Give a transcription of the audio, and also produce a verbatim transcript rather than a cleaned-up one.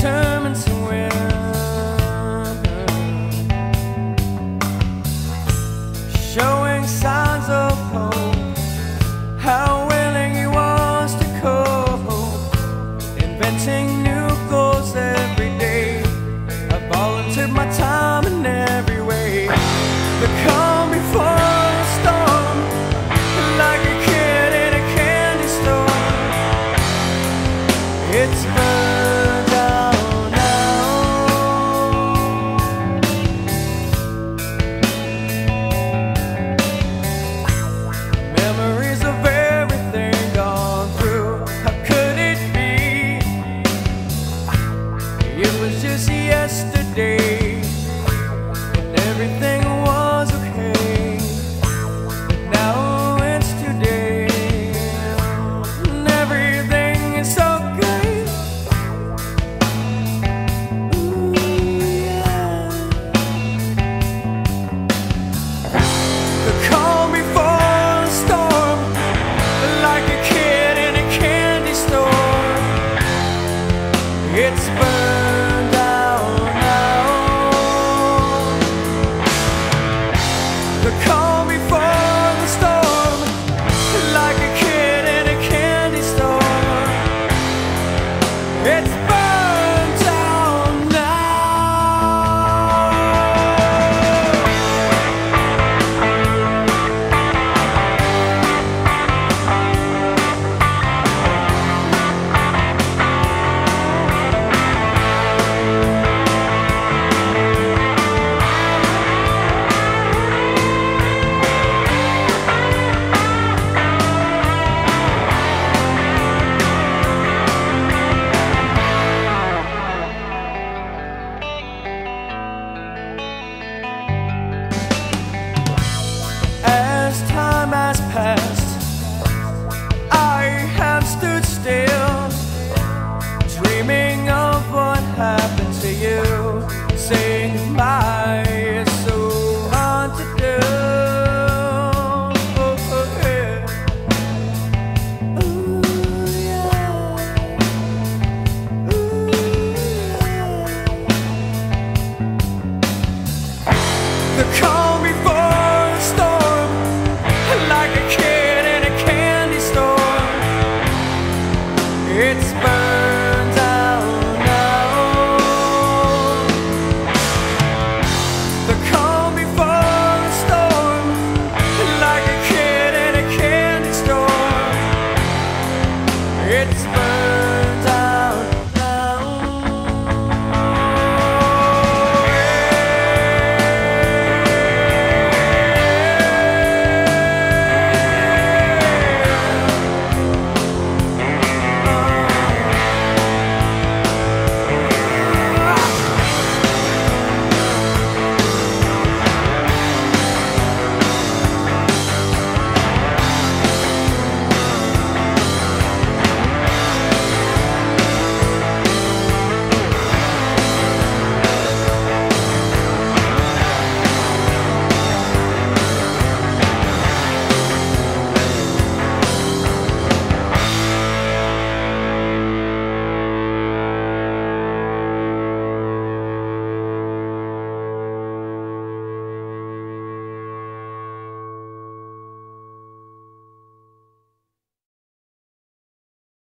determined to win. Showing signs of hope, how willing he was to cope, inventing new goals every day. I volunteered my time in every way. The calm before the storm, like a kid in a candy store. It's burned down now. Memories of everything gone through. How could it be? It was just yesterday, and everything was okay. But now it's today, and everything is so great. Ooh, yeah. The